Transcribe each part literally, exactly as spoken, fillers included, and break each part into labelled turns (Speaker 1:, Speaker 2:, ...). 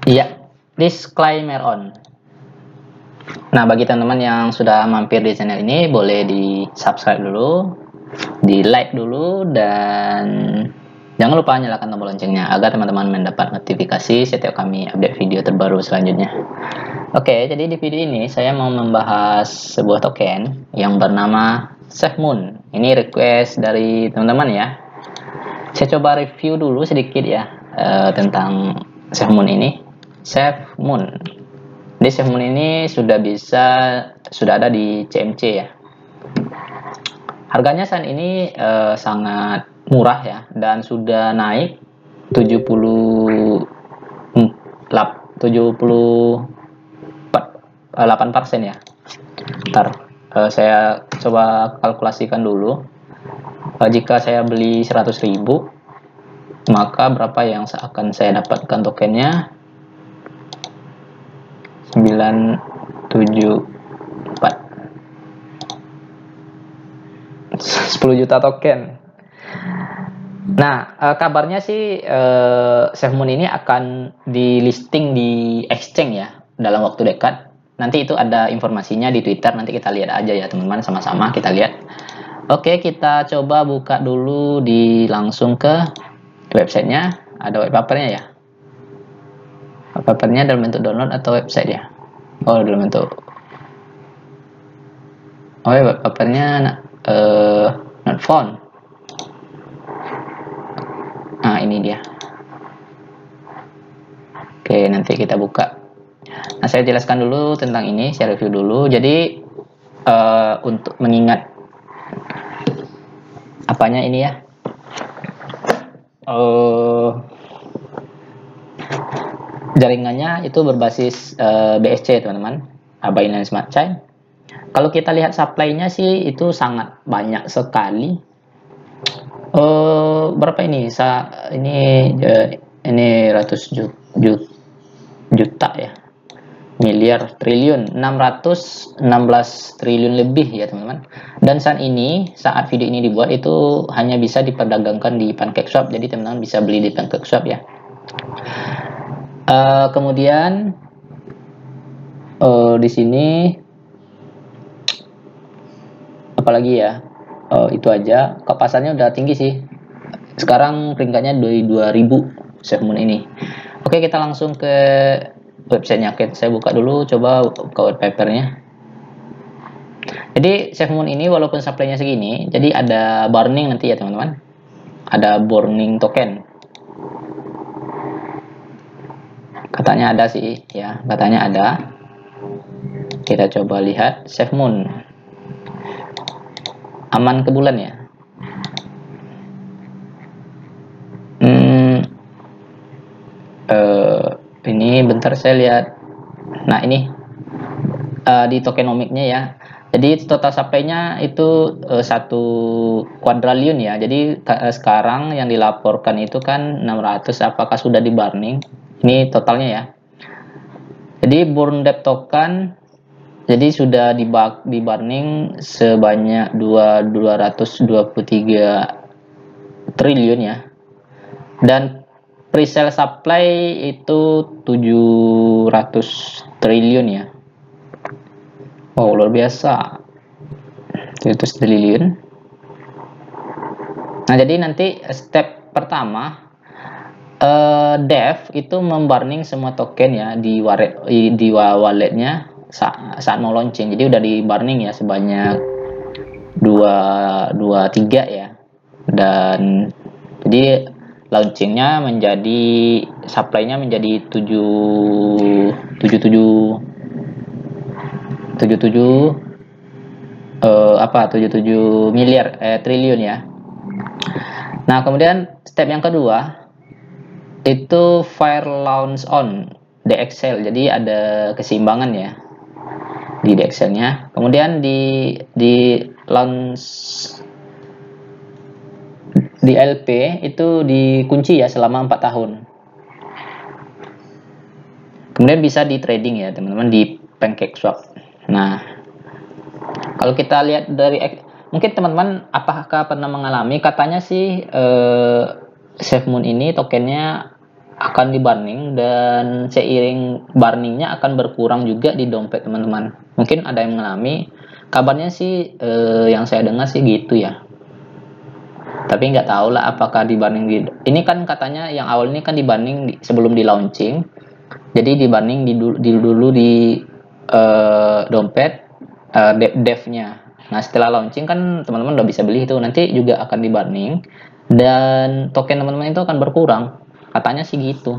Speaker 1: Iya, disclaimer on. Nah, bagi teman-teman yang sudah mampir di channel ini, boleh di subscribe dulu, di like dulu, dan jangan lupa nyalakan tombol loncengnya agar teman-teman mendapat notifikasi setiap kami update video terbaru selanjutnya. Oke, jadi di video ini saya mau membahas sebuah token yang bernama SafeMoon. Ini request dari teman-teman ya. Saya coba review dulu sedikit ya uh, tentang SafeMoon ini. SafeMoon. Di SafeMoon ini sudah bisa sudah ada di C M C ya. Harganya saat ini uh, sangat murah ya, dan sudah naik tujuh puluh delapan persen ya. Ntar uh, saya coba kalkulasikan dulu. Uh, jika saya beli seratus ribu, maka berapa yang akan saya dapatkan tokennya? sembilan tujuh empat sepuluh juta token. Nah, uh, kabarnya sih uh, SafeMoon ini akan di listing di exchange ya dalam waktu dekat. Nanti itu ada informasinya di Twitter, nanti kita lihat aja ya teman-teman, sama-sama kita lihat. Oke, kita coba buka dulu di langsung ke websitenya. Ada white papernya ya. White papernya dalam bentuk download atau website ya? Oh, dalam bentuk. Oh ya, white papernya uh, not found. Nah, ini dia. Oke, nanti kita buka. Nah, saya jelaskan dulu tentang ini, saya review dulu. Jadi uh, untuk mengingat apanya ini ya, uh, jaringannya itu berbasis uh, B S C teman-teman, Binance Smart Chain. Kalau kita lihat supply-nya sih itu sangat banyak sekali. Uh, berapa ini? Sa ini uh, ini ratus juta, juta ya, miliar, triliun, enam ratus enam belas triliun lebih ya teman-teman. Dan saat ini, saat video ini dibuat, itu hanya bisa diperdagangkan di PancakeSwap. Jadi teman-teman bisa beli di PancakeSwap ya. Uh, kemudian uh, di sini apalagi ya, uh, itu aja. Pasarnya udah tinggi sih. Sekarang peringkatnya dua ribu SafeMoon ini. Oke, kita langsung ke websitenya. Oke, saya buka dulu, coba ke white papernya. Jadi SafeMoon ini walaupun supply-nya segini, jadi ada burning nanti ya teman-teman. Ada burning token. Katanya ada sih ya, katanya ada. Kita coba lihat SafeMoon. Aman ke bulan ya. Hmm, uh, ini bentar saya lihat. Nah, ini uh, di tokenomiknya ya. Jadi total supply-nya itu uh, satu kuadriliun ya. Jadi uh, sekarang yang dilaporkan itu kan enam ratus. Apakah sudah di burning? Ini totalnya ya. Jadi burn depth token jadi sudah di di burning sebanyak dua ratus dua puluh tiga triliun ya. Dan presale supply itu tujuh ratus triliun ya. Oh, luar biasa. tujuh ratus triliun. Nah, jadi nanti step pertama, Uh, Dev itu memburning semua token ya di wallet di walletnya saat, saat mau launching. Jadi udah di burning ya sebanyak dua dua tiga ya. Dan jadi launchingnya menjadi supply-nya menjadi tujuh tujuh tujuh tujuh tujuh uh, apa tujuh tujuh miliar eh, triliun ya. Nah, kemudian step yang kedua itu fire launch on D X L. Jadi ada keseimbangan ya di D X L-nya. Kemudian di di launch di L P itu dikunci ya selama empat tahun. Kemudian bisa di trading ya teman-teman di PancakeSwap. Nah, kalau kita lihat dari mungkin teman-teman apakah pernah mengalami, katanya sih eh, SafeMoon ini tokennya akan di burning, dan seiring burningnya akan berkurang juga di dompet teman-teman. Mungkin ada yang mengalami, kabarnya sih eh, yang saya dengar sih gitu ya. Tapi nggak tahu lah apakah di burning di ini kan katanya yang awal ini kan di burning di, sebelum di launching. Jadi di burning di, di dulu di eh, dompet eh, dev-nya. Nah setelah launching kan teman-teman udah bisa beli itu, nanti juga akan di burning dan token teman-teman itu akan berkurang. Katanya sih gitu.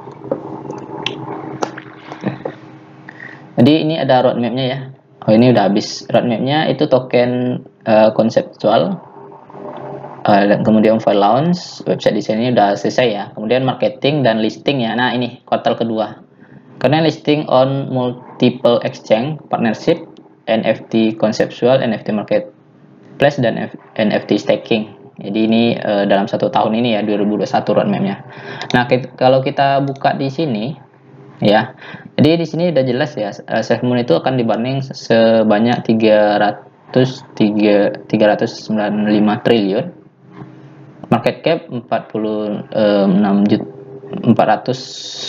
Speaker 1: Jadi ini ada roadmapnya ya. Oh ini udah habis roadmapnya, itu token uh, konseptual, uh, kemudian file launch, website design ini udah selesai ya. Kemudian marketing dan listing ya. Nah ini kuartal kedua. Karena listing on multiple exchange, partnership, N F T konseptual, N F T marketplace, dan N F T staking. Jadi ini uh, dalam satu tahun ini ya, dua ribu dua puluh satu roadmapnya. Nah kita, kalau kita buka di sini ya, jadi di sini udah jelas ya, uh, SafeMoon itu akan di burning sebanyak tiga ratus sembilan puluh lima triliun, market cap empat puluh enam juta, empat ratus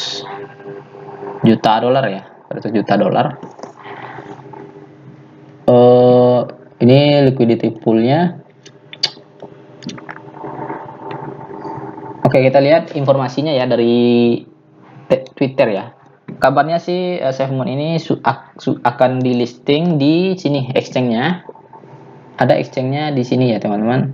Speaker 1: juta dolar ya, empat ratus juta dolar. Uh, ini liquidity poolnya. Oke, kita lihat informasinya ya dari Twitter ya. Kabarnya sih uh, SafeMoon ini akan di listing di sini exchange-nya. Ada exchange-nya di sini ya teman-teman.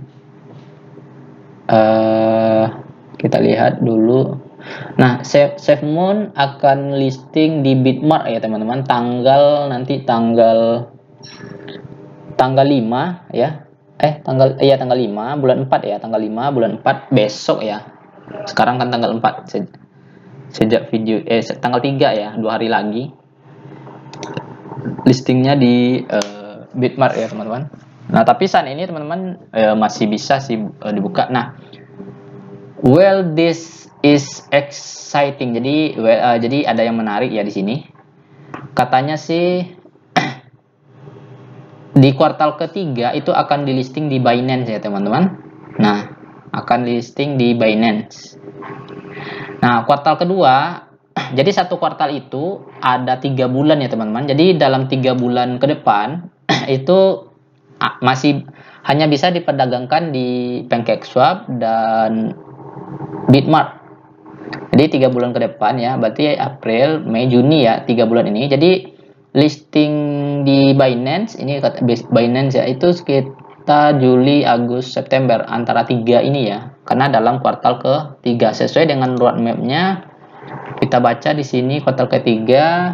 Speaker 1: Uh, kita lihat dulu. Nah, SafeMoon akan listing di Bitmart ya teman-teman. Tanggal nanti tanggal tanggal lima ya. Eh tanggal iya tanggal lima bulan empat ya, tanggal lima bulan empat besok ya. Sekarang kan tanggal empat se sejak video eh tanggal tiga ya, dua hari lagi listingnya di uh, Bitmart ya teman-teman. Nah tapi saat ini teman-teman uh, masih bisa sih uh, dibuka. Nah well this is exciting, jadi well, uh, jadi ada yang menarik ya di sini. Katanya sih di kuartal ketiga itu akan di listing di Binance ya teman-teman. Nah akan listing di Binance. Nah, kuartal kedua, jadi satu kuartal itu ada tiga bulan ya teman-teman. Jadi dalam tiga bulan ke depan itu masih hanya bisa diperdagangkan di PancakeSwap dan Bitmart. Jadi tiga bulan ke depan ya, berarti April, Mei, Juni ya, tiga bulan ini. Jadi listing di Binance ini kata Binance ya itu sekitar kita Juli, Agustus, September antara tiga ini ya, karena dalam kuartal ketiga sesuai dengan roadmapnya. Kita baca di sini kuartal ketiga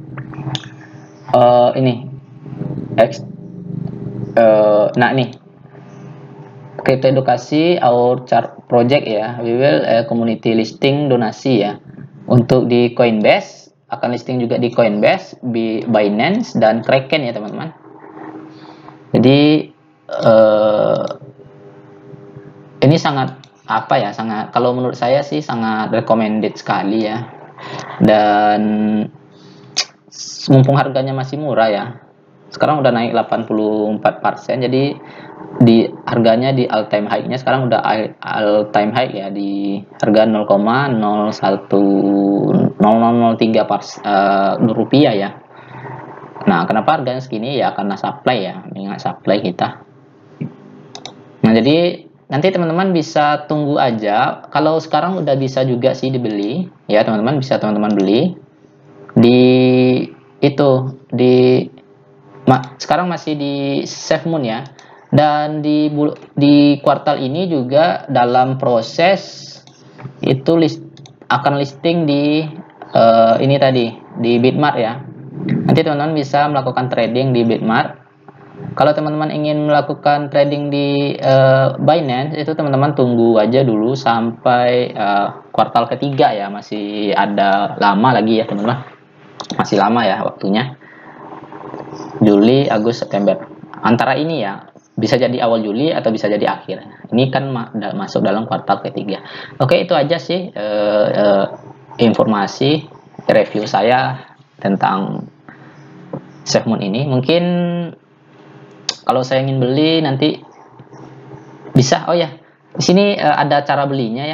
Speaker 1: uh, ini X, uh, nah ini crypto edukasi our chart project ya, we will uh, community listing donasi ya untuk di Coinbase, akan listing juga di Coinbase, di Binance dan Kraken ya teman-teman. Jadi Uh, ini sangat apa ya, sangat kalau menurut saya sih sangat recommended sekali ya, dan mumpung harganya masih murah ya, sekarang udah naik delapan puluh empat persen, jadi di harganya di all time high-nya sekarang udah all time high ya, di harga nol koma nol satu nol nol tiga uh, rupiah ya. Nah kenapa harganya segini ya, karena supply ya, mengingat supply kita. Nah jadi nanti teman-teman bisa tunggu aja. Kalau sekarang udah bisa juga sih dibeli ya teman-teman, bisa teman-teman beli di itu di ma, sekarang masih di SafeMoon ya. Dan di di kuartal ini juga dalam proses itu list, akan listing di uh, ini tadi di Bitmart ya. Nanti teman-teman bisa melakukan trading di Bitmart. Kalau teman-teman ingin melakukan trading di uh, Binance, itu teman-teman tunggu aja dulu sampai uh, kuartal ketiga ya, masih ada lama lagi ya teman-teman, masih lama ya waktunya, Juli, Agustus, September, antara ini ya, bisa jadi awal Juli atau bisa jadi akhir. Ini kan ma masuk dalam kuartal ketiga. Oke, itu aja sih uh, uh, informasi review saya tentang SafeMoon ini. Mungkin kalau saya ingin beli nanti bisa, oh ya di sini uh, ada cara belinya ya.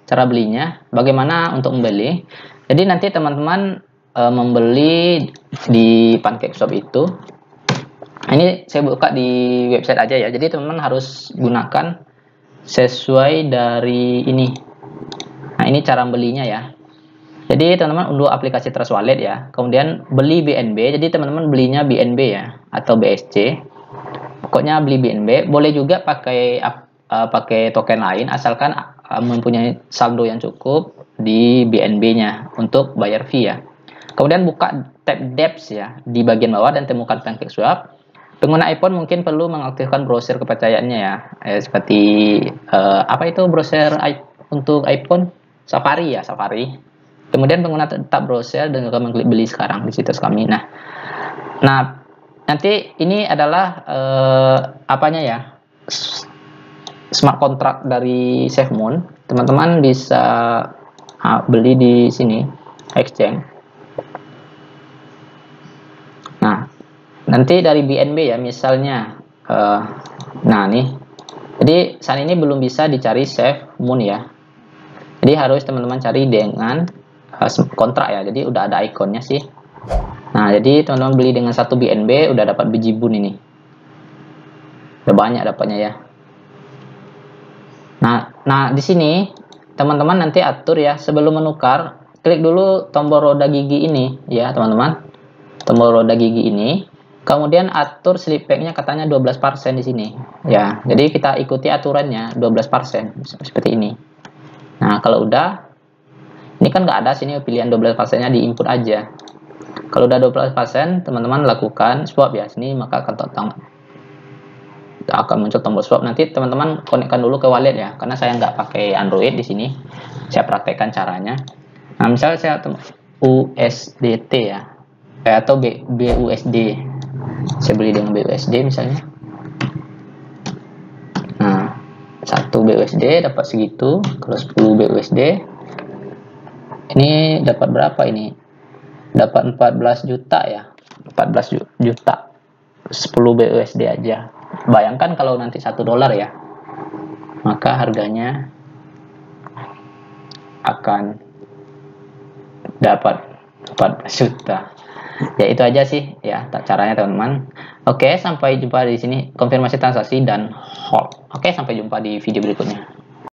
Speaker 1: cara belinya. Bagaimana untuk membeli? Jadi nanti teman-teman e, membeli di PancakeSwap itu. Ini saya buka di website aja ya. Jadi teman-teman harus gunakan sesuai dari ini. Nah, ini cara belinya ya. Jadi teman-teman unduh aplikasi Trust Wallet ya. Kemudian beli B N B. Jadi teman-teman belinya B N B ya atau B S C. Pokoknya beli B N B. Boleh juga pakai uh, pakai token lain asalkan uh, mempunyai saldo yang cukup di B N B-nya untuk bayar fee ya. Kemudian buka tab Dapps ya di bagian bawah dan temukan PancakeSwap. Pengguna iPhone mungkin perlu mengaktifkan browser kepercayaannya ya. Eh, seperti uh, apa itu browser untuk iPhone? Safari ya, Safari. Kemudian pengguna tetap browser dan juga mengklik beli sekarang di situs kami. Nah, nah nanti ini adalah eh, apanya ya, smart contract dari SafeMoon. Teman-teman bisa ah, beli di sini exchange. Nah, nanti dari B N B ya, misalnya, eh, nah nih, jadi saat ini belum bisa dicari SafeMoon ya. Jadi harus teman-teman cari dengan kontrak ya, jadi udah ada ikonnya sih. Nah, jadi teman-teman beli dengan satu B N B udah dapat biji bun ini, udah banyak dapatnya ya. Nah, nah di sini teman-teman nanti atur ya, sebelum menukar klik dulu tombol roda gigi ini ya teman-teman, tombol roda gigi ini. Kemudian atur slip pack-nya katanya dua belas persen di sini ya. Jadi kita ikuti aturannya dua belas persen seperti ini. Nah, kalau udah, ini kan nggak ada sini pilihan dua belas persennya, di input aja. Kalau udah dua belas persen, teman-teman lakukan swap ya. Sini maka akan akan muncul tombol swap. Nanti teman-teman konekkan dulu ke wallet ya, karena saya nggak pakai Android di sini. Saya praktekkan caranya. Nah, misalnya saya U S D T ya, eh, atau B, BUSD. Saya beli dengan B U S D misalnya. Nah, satu B U S D dapat segitu. Kalau sepuluh B U S D, ini dapat berapa ini? Dapat empat belas juta ya. empat belas juta. sepuluh B U S D aja. Bayangkan kalau nanti satu dolar ya. Maka harganya akan dapat empat belas juta. Ya itu aja sih ya caranya teman-teman. Oke, sampai jumpa di sini konfirmasi transaksi dan hold. Oke, sampai jumpa di video berikutnya.